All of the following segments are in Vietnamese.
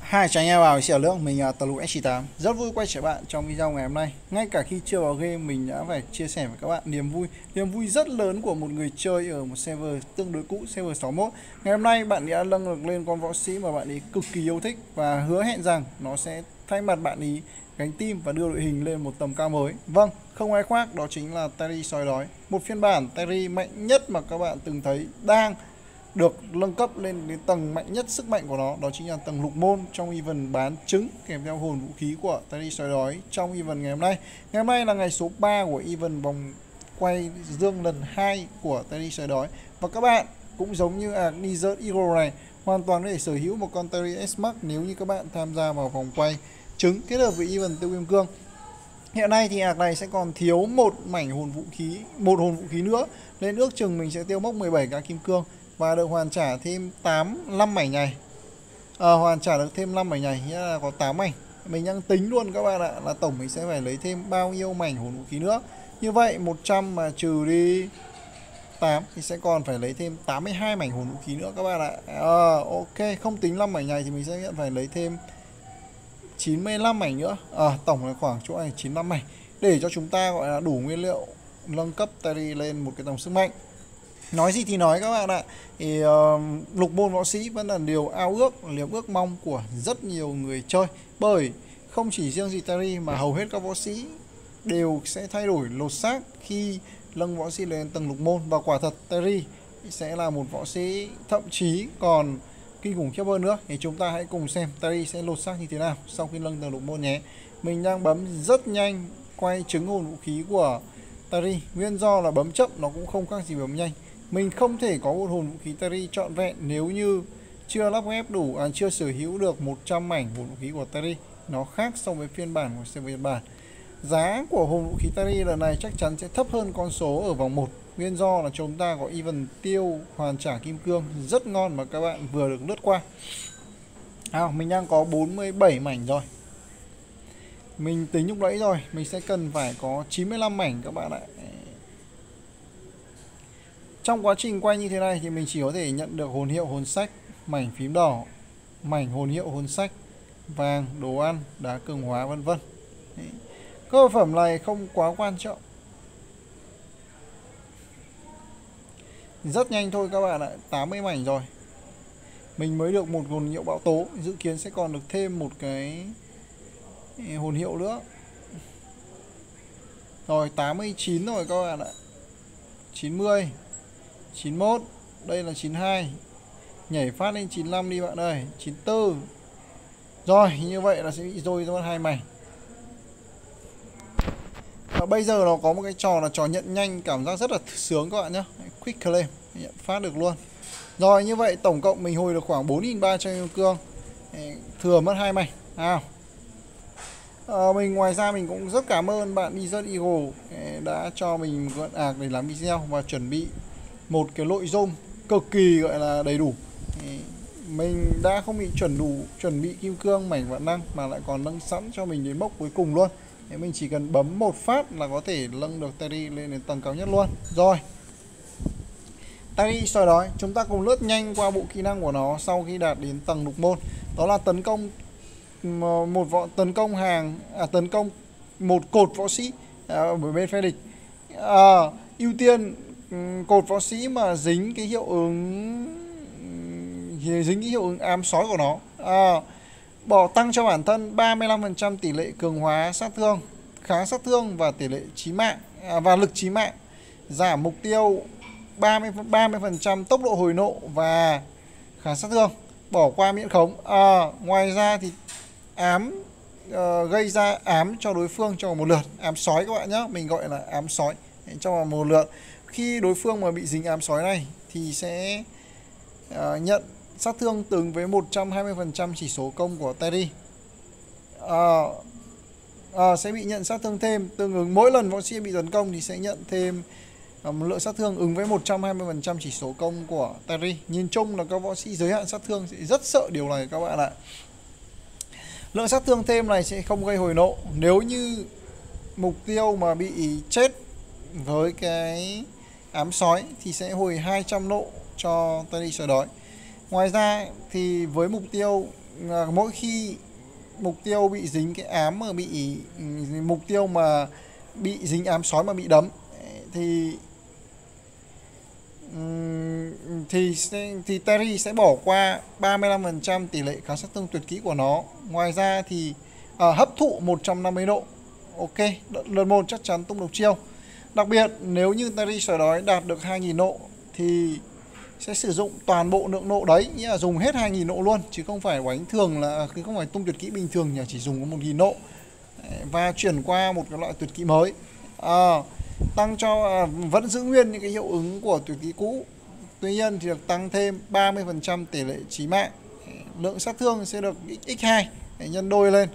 Hai chào anh em vào xỉa lưỡng, mình là Tờ Lụ SC8. Rất vui quay trở bạn trong video ngày hôm nay. Ngay cả khi chưa vào game mình đã phải chia sẻ với các bạn niềm vui rất lớn của một người chơi ở một server tương đối cũ, server 61. Ngày hôm nay bạn đã nâng được lên con võ sĩ mà bạn ấy cực kỳ yêu thích và hứa hẹn rằng nó sẽ thay mặt bạn ấy gánh team và đưa đội hình lên một tầm cao mới. Vâng, không ai khác đó chính là Terry sói đói, một phiên bản Terry mạnh nhất mà các bạn từng thấy đang được nâng cấp lên đến tầng mạnh nhất sức mạnh của nó, đó chính là tầng lục môn trong event bán trứng kèm theo hồn vũ khí của Terry sói đói trong event ngày hôm nay. Ngày hôm nay là ngày số 3 của event vòng quay dương lần 2 của Terry sói đói, và các bạn cũng giống như Desert Eagle này hoàn toàn có thể sở hữu một con Terry S-Max nếu như các bạn tham gia vào vòng quay trứng kết hợp với event tiêu viêm cương. Hiện nay thì này sẽ còn thiếu một hồn vũ khí nữa, nên ước chừng mình sẽ tiêu mốc 17k kim cương và được hoàn trả thêm 5 mảnh nhầy. Hoàn trả được thêm 5 mảnh nhầy, nghĩa là có 8 mảnh. Mình đang tính luôn các bạn ạ, là tổng mình sẽ phải lấy thêm bao nhiêu mảnh hồn vũ khí nữa. Như vậy 100 mà trừ đi 8 thì sẽ còn phải lấy thêm 82 mảnh hồn vũ khí nữa các bạn ạ. Ok, không tính 5 mảnh nhầy thì mình sẽ nhận phải lấy thêm 95 mảnh nữa. Tổng là khoảng chỗ này 95 mảnh để cho chúng ta gọi là đủ nguyên liệu nâng cấp Terry lên một cái tầm sức mạnh. Nói gì thì nói các bạn ạ, thì lục môn võ sĩ vẫn là điều ao ước, niềm ước mong của rất nhiều người chơi. Bởi không chỉ riêng gì Terry mà hầu hết các võ sĩ đều sẽ thay đổi lột xác khi nâng võ sĩ lên tầng lục môn. Và quả thật Terry sẽ là một võ sĩ thậm chí còn kinh khủng khiếp hơn nữa. Thì chúng ta hãy cùng xem Terry sẽ lột xác như thế nào sau khi nâng tầng lục môn nhé. Mình đang bấm rất nhanh quay trứng hồn vũ khí của Terry, nguyên do là bấm chậm nó cũng không khác gì bấm nhanh. Mình không thể có một hồn vũ khí Terry trọn vẹn nếu như chưa lắp ghép đủ, chưa sở hữu được 100 mảnh hồn vũ khí của Terry. Nó khác so với phiên bản của server Nhật Bản. Giá của hồn vũ khí Terry lần này chắc chắn sẽ thấp hơn con số ở vòng 1. Nguyên do là chúng ta có event tiêu hoàn trả kim cương rất ngon mà các bạn vừa được lướt qua. Mình đang có 47 mảnh rồi. Mình tính lúc nãy rồi, mình sẽ cần phải có 95 mảnh các bạn ạ. Trong quá trình quay như thế này thì mình chỉ có thể nhận được hồn hiệu hồn sách, mảnh phím đỏ, mảnh hồn hiệu hồn sách, vàng, đồ ăn, đá cường hóa vân vân. Các vật phẩm này không quá quan trọng. Rất nhanh thôi các bạn ạ, 80 mảnh rồi. Mình mới được một hồn hiệu bão tố, dự kiến sẽ còn được thêm một cái hồn hiệu nữa. Rồi 89 rồi các bạn ạ. 90, 91, đây là 92. Nhảy phát lên 95 đi bạn ơi, 94. Rồi, như vậy là sẽ bị rôi ra mất 2 mảnh. Và bây giờ nó có một cái trò là trò nhận nhanh, cảm giác rất là sướng các bạn nhé. Quick claim, nhận phát được luôn. Rồi, như vậy tổng cộng mình hồi được khoảng 4.300 kim cương, thừa mất 2 mảnh. Mình ngoài ra mình cũng rất cảm ơn bạn Desert Eagle đã cho mình mượn để làm video và chuẩn bị một cái nội dung cực kỳ gọi là đầy đủ. Mình đã không bị chuẩn bị kim cương mảnh vạn năng mà lại còn nâng sẵn cho mình đến mốc cuối cùng luôn. Mình chỉ cần bấm một phát là có thể nâng được Terry lên đến tầng cao nhất luôn. Rồi, Terry sói đói, chúng ta cùng lướt nhanh qua bộ kỹ năng của nó sau khi đạt đến tầng lục môn. Đó là tấn công tấn công một cột võ sĩ ở bên phe địch. Ưu tiên cột võ sĩ mà dính cái hiệu ứng ám sói của nó. Bỏ tăng cho bản thân 35% tỷ lệ cường hóa sát thương, kháng sát thương và tỷ lệ chí mạng và lực chí mạng. Giảm mục tiêu 30% tốc độ hồi nộ và kháng sát thương. Bỏ qua miễn khống. Ngoài ra thì gây ra ám cho đối phương trong một lượt. Ám sói các bạn nhé, mình gọi là ám sói trong một lượt. Khi đối phương mà bị dính ám sói này thì sẽ nhận sát thương tương với 120% chỉ số công của Terry. Sẽ bị nhận sát thương thêm, tương ứng mỗi lần võ sĩ bị tấn công thì sẽ nhận thêm một lượng sát thương ứng với 120% chỉ số công của Terry. Nhìn chung là các võ sĩ giới hạn sát thương sẽ rất sợ điều này các bạn ạ. Lượng sát thương thêm này sẽ không gây hồi nộ. Nếu như mục tiêu mà bị chết với cái ám sói thì sẽ hồi 200 nộ cho Terry sói đói. Ngoài ra thì với mục tiêu mỗi khi mục tiêu bị dính cái ám mà bị mục tiêu mà bị dính ám sói mà bị đấm thì Terry sẽ bỏ qua 35% tỷ lệ kháng sát thương tuyệt kỹ của nó. Ngoài ra thì hấp thụ 150 độ. Ok, đợt 1 chắc chắn tung độc chiêu. Đặc biệt nếu như Terry sói đói đạt được 2.000 nộ thì sẽ sử dụng toàn bộ lượng nộ đấy, nghĩa là dùng hết 2.000 nộ luôn, chứ không phải đánh thường là không phải tung tuyệt kỹ bình thường nhỉ, chỉ dùng có 1.000 nộ và chuyển qua một cái loại tuyệt kỹ mới. Tăng cho vẫn giữ nguyên những cái hiệu ứng của tuyệt kỹ cũ, tuy nhiên thì được tăng thêm 30% tỷ lệ chí mạng, lượng sát thương sẽ được x2 để nhân đôi lên.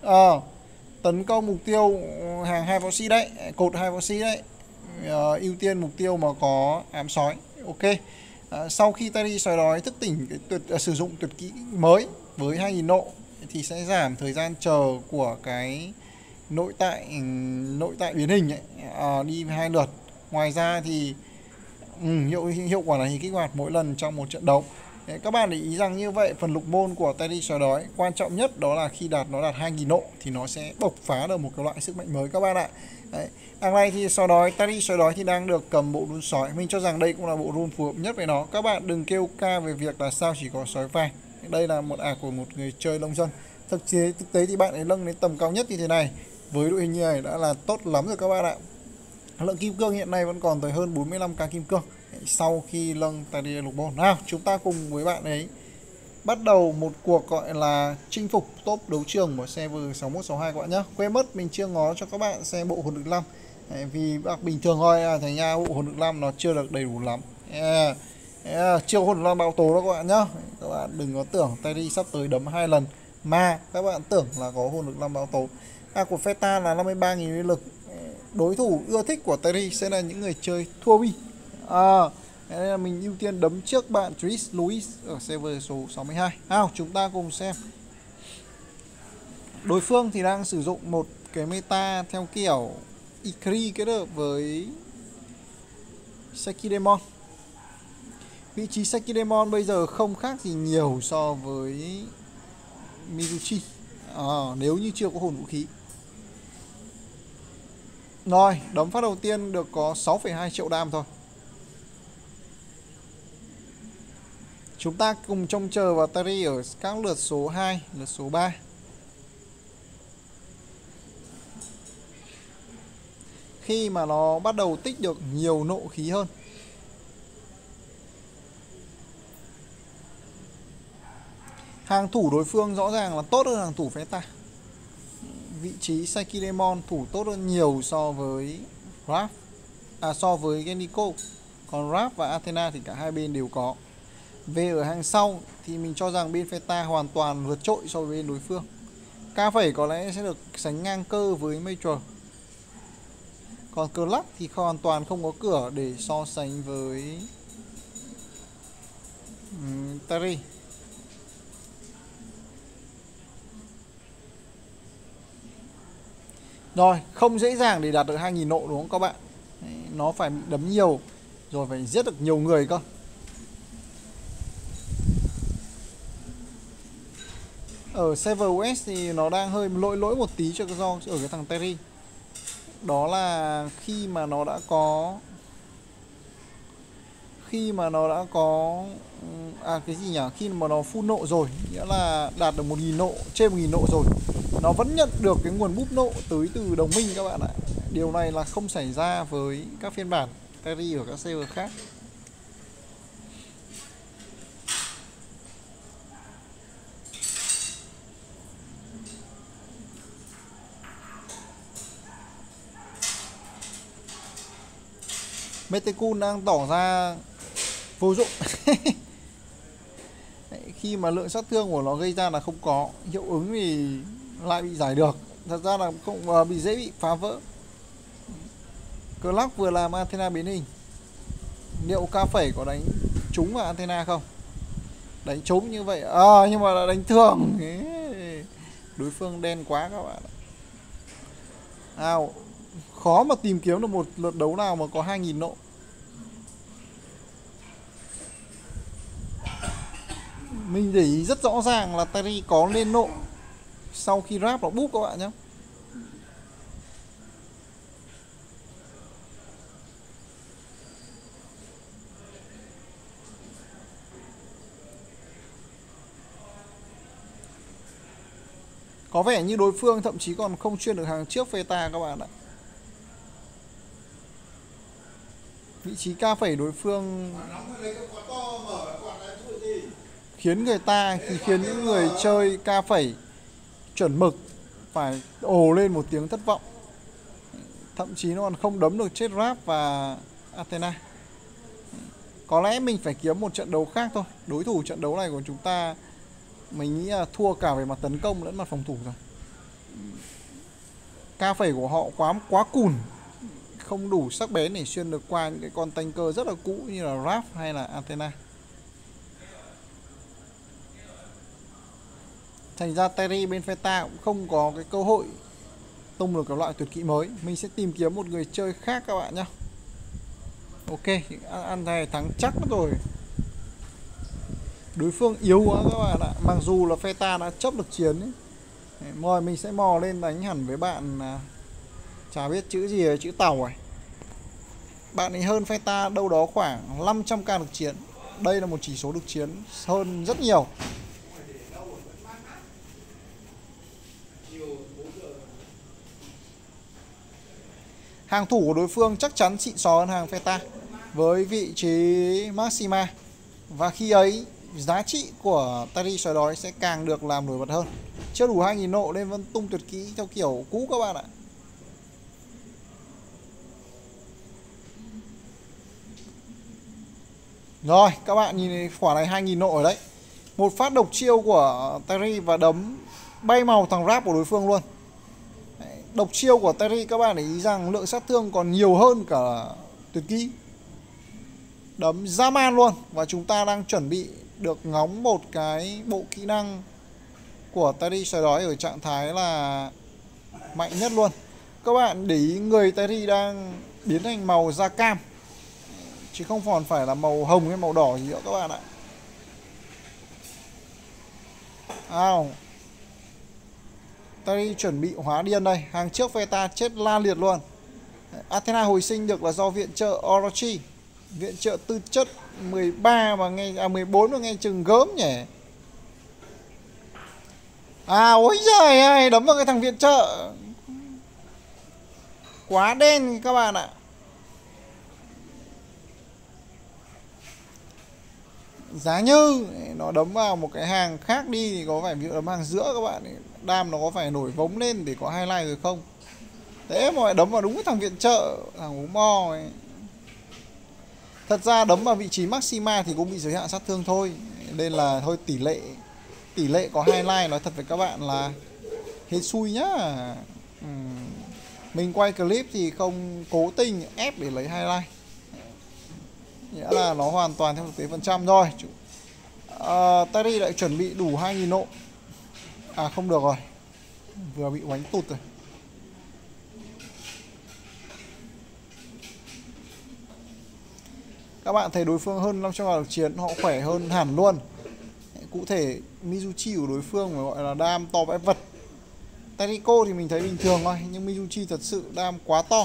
Tấn công mục tiêu hàng 2 võ sĩ đấy, cột 2 võ sĩ đấy, ưu tiên mục tiêu mà có ám sói. Ok. Sau khi Terry sói đói thức tỉnh sử dụng tuyệt kỹ mới với 2.000 nộ thì sẽ giảm thời gian chờ của cái nội tại biến hình ấy, đi 2 lượt. Ngoài ra thì hiệu quả này thì kích hoạt mỗi lần trong một trận đấu. Các bạn để ý rằng như vậy phần lục môn của Terry sói đói quan trọng nhất đó là khi nó đạt 2.000 nộ thì nó sẽ bộc phá được một cái loại sức mạnh mới các bạn ạ. Đấy. Đằng này thì Terry sói đói thì đang được cầm bộ rune sói. Mình cho rằng đây cũng là bộ rune phù hợp nhất với nó. Các bạn đừng kêu ca về việc là sao chỉ có sói vàng. Đây là một ảo của một người chơi nông dân. Thực tế thì bạn ấy nâng đến tầm cao nhất như thế này với đội hình như này đã là tốt lắm rồi các bạn ạ. Lượng kim cương hiện nay vẫn còn tới hơn 45k kim cương sau khi nâng Terry lục môn. Nào, chúng ta cùng với bạn ấy bắt đầu một cuộc gọi là chinh phục top đấu trường của server 6162 các bạn nhé. Quên mất mình chưa ngó cho các bạn xem bộ hồn lực 5. Vì bình thường thôi thành ra bộ hồn lực 5 nó chưa được đầy đủ lắm. Chưa hồn lực 5 báo tố đó các bạn nhé. Các bạn đừng có tưởng Terry sắp tới đấm 2 lần mà các bạn tưởng là có hồn lực 5 báo tố. Của Feta là 53.000 uy lực. Đối thủ ưa thích của Terry sẽ là những người chơi thua bi. Nên là mình ưu tiên đấm trước bạn Tris Louis ở server số 62. Nào, chúng ta cùng xem. Đối phương thì đang sử dụng một cái meta theo kiểu Ikari kết hợp với Sekidemon. Vị trí Sekidemon bây giờ không khác gì nhiều so với Mizuchi nếu như chưa có hồn vũ khí. Rồi, đấm phát đầu tiên được có 6,2 triệu đam thôi. Chúng ta cùng trông chờ vào Terry ở các lượt số 2, lượt số 3. Khi mà nó bắt đầu tích được nhiều nộ khí hơn. Hàng thủ đối phương rõ ràng là tốt hơn hàng thủ Feta. Vị trí Sekidemon thủ tốt hơn nhiều so với Raph, so với Geniko. Còn Raph và Athena thì cả hai bên đều có. Về ở hàng sau thì mình cho rằng bên Feta hoàn toàn vượt trội so với bên đối phương. Ca phẩy có lẽ sẽ được sánh ngang cơ với Major. Còn cờ lắc thì hoàn toàn không có cửa để so sánh với Terry. Rồi, không dễ dàng để đạt được 2.000 nộ đúng không các bạn? Nó phải bị đấm nhiều, rồi phải giết được nhiều người cơ. Ở server US thì nó đang hơi lỗi một tí cho do ở cái thằng Terry. Đó là khi mà nó đã có cái gì nhỉ? Khi mà nó full nộ rồi, nghĩa là đạt được 1.000 nộ, trên 1.000 nộ rồi, nó vẫn nhận được cái nguồn búp nộ tới từ đồng minh các bạn ạ. Điều này là không xảy ra với các phiên bản Terry ở các server khác. Metekun đang tỏ ra vô dụng. Khi mà lượng sát thương của nó gây ra là không có, hiệu ứng thì lại bị giải được. Thật ra là không bị dễ bị phá vỡ. Clock vừa làm Athena biến hình. Liệu ca phẩy có đánh trúng vào Athena không? Đánh trúng như vậy nhưng mà là đánh thường. Đối phương đen quá các bạn. Khó mà tìm kiếm được một lượt đấu nào mà có 2.000 nộ. Mình để ý rất rõ ràng là Terry có lên nộ sau khi ráp nó búp các bạn nhé. Có vẻ như đối phương thậm chí còn không chuyên được hàng trước Pheta các bạn ạ. Vị trí ca phẩy đối phương khiến những người chơi ca phẩy chuẩn mực phải ồ lên một tiếng thất vọng. Thậm chí nó còn không đấm được chết Rap và Athena. Có lẽ mình phải kiếm một trận đấu khác thôi. Đối thủ trận đấu này của chúng ta mình nghĩ là thua cả về mặt tấn công lẫn mặt phòng thủ rồi. Ca phẩy của họ quá cùn, không đủ sắc bén để xuyên được qua những cái con tanker rất là cũ như là Rap hay là Athena. Thành ra Terry bên Pheta cũng không có cái cơ hội tung được cái loại tuyệt kỹ mới. Mình sẽ tìm kiếm một người chơi khác các bạn nhé. Ok, ăn này thắng chắc rồi. Đối phương yếu quá các bạn ạ. Mặc dù là Pheta đã chấp được chiến ấy. Rồi mình sẽ mò lên đánh hẳn với bạn chả biết chữ gì là chữ tàu này. Bạn ấy hơn Pheta đâu đó khoảng 500k lực chiến. Đây là một chỉ số lực chiến hơn rất nhiều. Hàng thủ của đối phương chắc chắn xịn sò hơn hàng Pheta với vị trí Maxima. Và khi ấy giá trị của Terry sói đói sẽ càng được làm nổi bật hơn. Chưa đủ 2000 nộ nên vẫn tung tuyệt kỹ theo kiểu cũ các bạn ạ. Rồi các bạn nhìn quả này 2000 nộ ở đấy. Một phát độc chiêu của Terry và đấm bay màu thằng Rap của đối phương luôn. Độc chiêu của Terry các bạn để ý rằng lượng sát thương còn nhiều hơn cả tuyệt kỹ. Đấm dã man luôn. Và chúng ta đang chuẩn bị được ngóng một cái bộ kỹ năng của Terry sói đói ở trạng thái là mạnh nhất luôn. Các bạn để ý người Terry đang biến thành màu da cam, chứ không còn phải là màu hồng hay màu đỏ gì nữa các bạn ạ. Terry chuẩn bị hóa điên đây. Hàng trước Pheta chết la liệt luôn. Athena hồi sinh được là do viện trợ Orochi. Viện trợ tư chất 13 mà nghe 14 mà nghe chừng gớm nhỉ. Ôi giời ơi, đấm vào cái thằng viện trợ. Quá đen các bạn ạ. Giá như nó đấm vào một cái hàng khác đi thì có phải ví dụ đấm hàng giữa các bạn, đam nó có phải nổi vống lên để có highlight rồi không. Thế mà lại đấm vào đúng cái thằng viện trợ, thằng hú mo ấy. Thật ra đấm vào vị trí Maxima thì cũng bị giới hạn sát thương thôi. Nên là thôi tỷ lệ có highlight nói thật với các bạn là hết xui nhá. Mình quay clip thì không cố tình ép để lấy highlight. Nghĩa là nó hoàn toàn theo thực tế phần trăm rồi. Terry lại chuẩn bị đủ 2000 nộ. Không được rồi. Vừa bị oánh tụt rồi. Các bạn thấy đối phương hơn 500 lực chiến, họ khỏe hơn hẳn luôn. Cụ thể Mizuchi của đối phương phải gọi là đam to vãi vật. Teriko thì mình thấy bình thường thôi, nhưng Mizuchi thật sự đam quá to.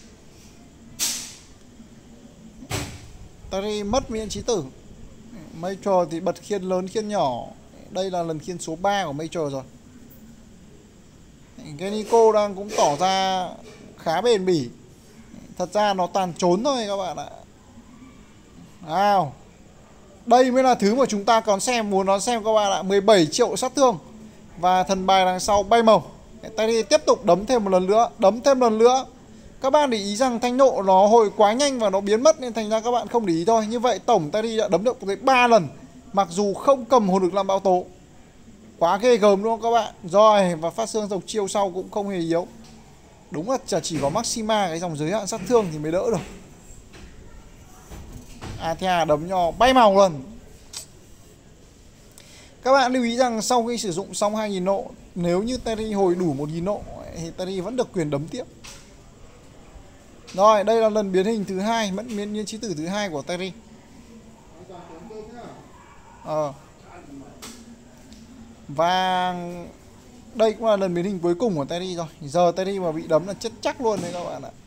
Terry mất miễn chí tử. Major thì bật khiên lớn khiên nhỏ. Đây là lần khiên số 3 của Major rồi. Geniko đang cũng tỏ ra khá bền bỉ. Thật ra nó toàn trốn thôi các bạn ạ. Đây mới là thứ mà chúng ta còn muốn nó xem các bạn ạ. 17 triệu sát thương. Và thần bài đằng sau bay màu. Terry tiếp tục đấm thêm một lần nữa. Các bạn để ý rằng thanh nộ nó hồi quá nhanh và nó biến mất nên thành ra các bạn không để ý thôi. Như vậy tổng Terry đã đấm được tới 3 lần. Mặc dù không cầm hồn lực làm bão tố. Quá ghê gớm đúng không các bạn. Rồi, và phát xương dọc chiêu sau cũng không hề yếu. Đúng là chỉ có Maxima cái dòng giới hạn sát thương thì mới đỡ được. Athena đấm nho bay màu luôn. Các bạn lưu ý rằng sau khi sử dụng xong 2000 nộ, nếu như Terry hồi đủ 1000 nộ thì Terry vẫn được quyền đấm tiếp. Rồi, đây là lần biến hình thứ 2, mất miễn chí tử thứ 2 của Terry. Và đây cũng là lần biến hình cuối cùng của Terry rồi. Giờ Terry mà bị đấm là chết chắc luôn đấy các bạn ạ.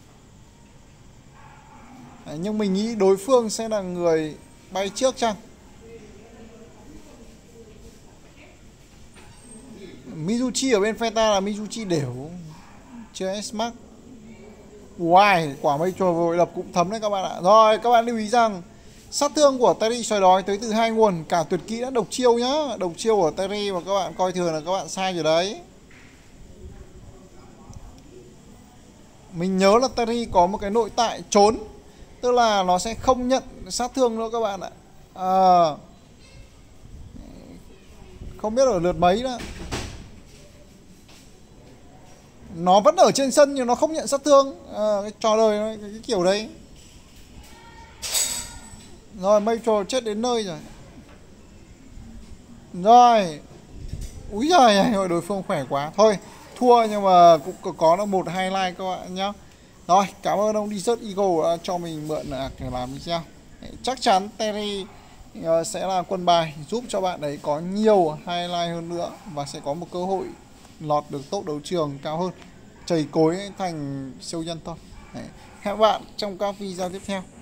Đấy, nhưng mình nghĩ đối phương sẽ là người bay trước chăng? Mizuchi ở bên phe ta là Mizuchi đều chưa S-Max. Wow, quả mây trồi vội lập cũng thấm đấy các bạn ạ. Rồi các bạn lưu ý rằng sát thương của Terry xoài đói tới từ hai nguồn. Cả tuyệt kỹ đã độc chiêu nhá. Độc chiêu của Terry mà các bạn coi thường là các bạn sai rồi đấy. Mình nhớ là Terry có một cái nội tại trốn, tức là nó sẽ không nhận sát thương nữa các bạn ạ. Không biết ở lượt mấy đó. Nó vẫn ở trên sân nhưng nó không nhận sát thương. Cái trò đời cái kiểu đấy. Rồi Major chết đến nơi rồi. Rồi. Úi giời ơi, đối phương khỏe quá. Thôi thua nhưng mà cũng có được một highlight các bạn nhé. Rồi cảm ơn ông Desert Eagle đã cho mình mượn để làm video. Chắc chắn Terry sẽ là quân bài giúp cho bạn ấy có nhiều highlight hơn nữa và sẽ có một cơ hội lọt được top đấu trường cao hơn, chầy cối thành siêu nhân thôi. Đấy. Hẹn gặp bạn trong các video tiếp theo.